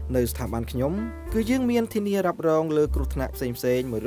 នៅស្ថាប័នខ្ញុំគឺយើងមានធានារ៉ាប់រងលើគ្រោះថ្នាក់ផ្សេងៗ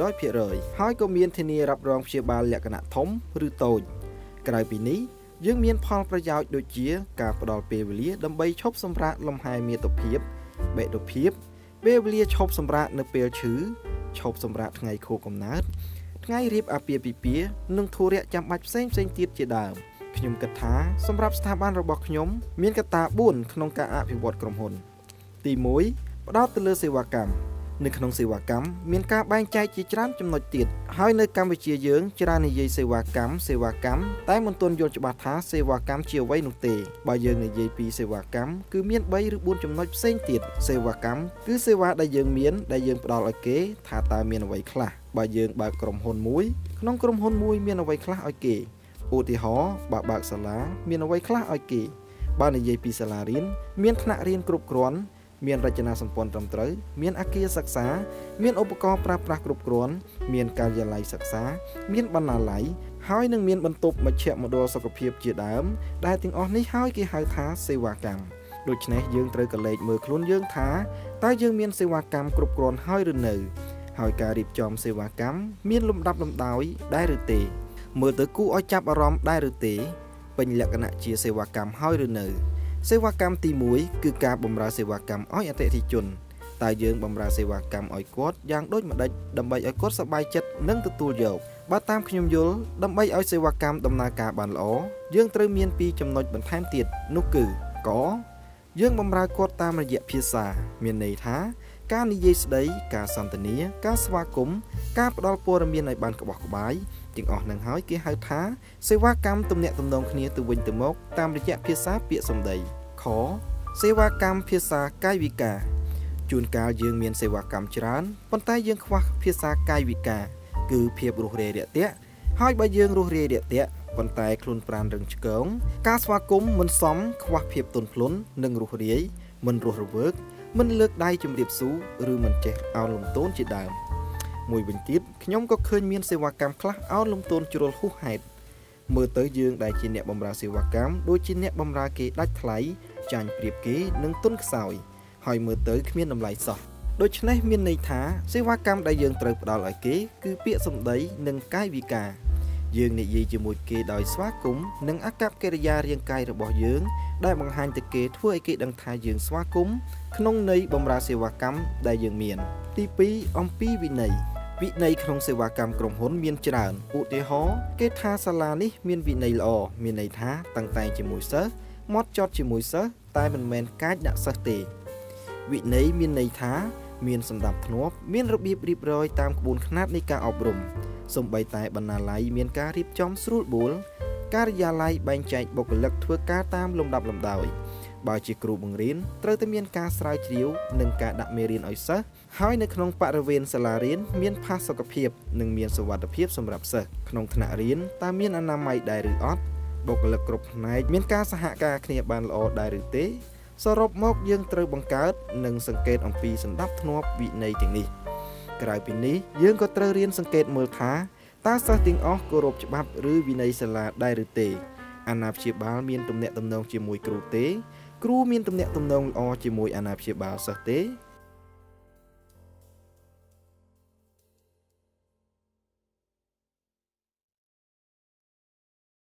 100% ហើយក៏មានធានារ៉ាប់រងព្យាបាលលក្ខណៈធំឬតូចក្រៅពីនេះយើងមានផលប្រយោជន៍ដូចជាការផ្ដល់ពេលវេលាដើម្បីឈប់សម្រាកលំហែមាតុភាពបេតុភាពពេលវេលាឈប់សម្រាកនៅពេលឈឺឈប់សម្រាកថ្ងៃខួបកំណើតថ្ងៃរៀបអាពាហ៍ពិពាហ៍និងធុរៈចាំបាច់ផ្សេងៗទៀតជាដើមខ្ញុំគិតថាសម្រាប់ស្ថាប័នរបស់ខ្ញុំមានកត្តា4ក្នុងការអភិវឌ្ឍក្រុមហ៊ុនទី1ផ្ដោតទៅលើសេវាកម្មនៅក្នុងសេវាកម្មមានការបែងចែកជាច្រើនចំណុចទៀតហើយនៅកម្ពុជាយើងច្រើននិយាយសេវាកម្មតែមិនទាន់យល់ច្បាស់ថាសេវាកម្មជាអ្វីនោះទេបើយើងនិយាយពីសេវាកម្មគឺមាន3ឬ4ចំណុចផ្សេងទៀតសេវាកម្មគឺសេវាដែលយើងមានដែលយើងផ្ដល់ឲ្យគេថាតើមានអ្វីខ្លះបើយើងបើកក្រុមហ៊ុនមួយក្នុងក្រុមហ៊ុនមួយមានអ្វីខ្លះឲ្យគេឧទាហរណ៍បើកសាលាមានអ្វីខ្លះឲ្យគេបើនិយាយពីសាលារៀនមានថ្នាក់រៀនគ្រប់គ្រាន់មានរចនាសម្ព័ន្ធត្រឹមត្រូវមានអគារសិក្សាមានឧបករណ៍ប្រើប្រាស់គ្រប់គ្រាន់មានការិយាល័យសិក្សាមានបណ្ណាល័យហើយនឹងមានបន្ទប់មជ្ឈមណ្ឌលសុខភាពជាដើមដែលទាំងអស់នេះហើយគេហៅថាសេវាកម្មដូច្នេះយើងត្រូវកលេចមើលខ្លួនយើងថាតើយើងមានសេវាកម្មគ្រប់គ្រាន់ហើយឬនៅហើយការរៀបចំសេវាកម្មមានលំដាប់លំដោយដែរឬទេមើលទៅគួរឲ្យចាប់អារម្មណ៍ដែរឬទេពេញលក្ខណៈជាសេវាកម្មហើយឬនៅសេវាកម្មទី1គឺការបម្រើសេវាកម្មឲ្យអតិថិជនតើយើងបម្រើសេវាកម្មឲ្យគាត់យ៉ាងដូចម្ដេចដើម្បីឲ្យគាត់សប្បាយចិត្តនិងទទួលយកបើតាមខ្ញុំយល់ដើម្បីឲ្យសេវាកម្មដំណើរការបានល្អយើងត្រូវមាន2ចំណុចបន្ថែមទៀតនោះគឺកយើងបម្រើគាត់តាមរយៈភាសាមានន័យថាការនិយាយស្ដីការសន្ទនាការស្វាគមន៍ការផ្ដល់ព័ត៌មានឲ្យបានក្បោះក្បាយទាំងអស់នឹងហើយគេហៅថាសេវាកម្មទំនាក់ទំនងគ្នាទៅវិញទៅមកតាមរយៈភាសាពាក្យសម្ដីខសេវាកម្មភាសាកាយវិការជួនកាលយើងមានសេវាកម្មច្រើនប៉ុន្តែយើងខ្វះភាសាកាយវិការគឺភាពរួសរាយរាក់ទាក់ហើយបើយើងរួសរាយរាក់ទាក់ប៉ុន្តែខ្លួនប្រាណរឹងឆ្កងការស្វាគមន៍មិនសមខ្វះភាពទន់ភ្លន់និងរួសរាយមិនរស់រវើកមិនលើកដៃជំរាបសួរឬមិនចេះអោនលំទោនជាដើមមួយវិញទៀតខ្ញុំក៏ឃើញមានសេវាកម្មខ្លះអោនលំទោនជ្រុលហួសហេតុមើលទៅយើងដែលជាអ្នកបម្រើសេវាកម្មដូចជាអ្នកបម្រើគេដាច់ថ្លៃចាញ់ប្រៀបគេនិងទុនខ្សោយហើយមើលទៅគ្មានតម្លៃសោះដូច្នេះមានន័យថាសេវាកម្មដែលយើងត្រូវផ្ដល់ឲ្យគេគឺពាក្យសម្ដីនិងកាយវិការយើងនិយាយជាមួយគេដោយស្វាគមន៍និងអាកប្បកិរិយារាងកាយរបស់យើងដែលបង្ហាញទៅគេធ្វើឲ្យគេដឹងថាយើងស្វាគមន៍ក្នុងន័យបម្រើសេវាកម្មដែលយើងមានទី2អំពីវិន័យក្នុងសេវាកម្មក្រុមហ៊ុនមានច្រើនឧទាហរណ៍គេថាសាលានេះមានវិន័យល្អមានន័យថាតាំងតែងជាមួយសិស្សម៉ត់ចត់ជាមួយសិស្សតែមិនមែនកាចដាក់សិស្សទេវិន័យមានន័យថាមានសណ្ដាប់ធ្នាប់មានរបៀបរៀបរយតាមក្បួនខ្នាតនៃការអប់រំសូម្បីតែបណ្ណាល័យមានការរៀបចំស្រួលបួលការិយាល័យបែងចែកបុគ្គលិកធ្វើការតាមលំដាប់លំដោយបើជាគ្រូបង្រៀនត្រូវតែមានការស្រាវជ្រាវនិងការដាក់មេរៀនឲ្យសិស្សហើយនៅក្នុងបរិវេណសាលារៀនមានផាសុកភាពនិងមានសុវត្ថិភាពសម្រាប់សិស្សក្នុងថ្នាក់រៀនតើមានអនាម័យដែរឬអត់បុគ្គលិកគ្រប់ផ្នែកមានការសហការគ្នាបានល្អដែរឬទេសរុបមកយើងត្រូវបង្កើតនិងសង្កេតអំពីសណ្ដាប់ធ្នាប់វិន័យទាំងនេះក្រៅពីនេះយើងក៏ត្រូវរៀនសង្កេតមើលថាតើសិស្សទាំងអស់គោរពច្បាប់ឬវិន័យសាលាដែរឬទេអាណាព្យាបាលមានទំនាក់ទំនងជាមួយគ្រូទេគ្រូមានទំនាក់ទំនងល្អជាមួយអាណាព្យាបាលសិស្សទេ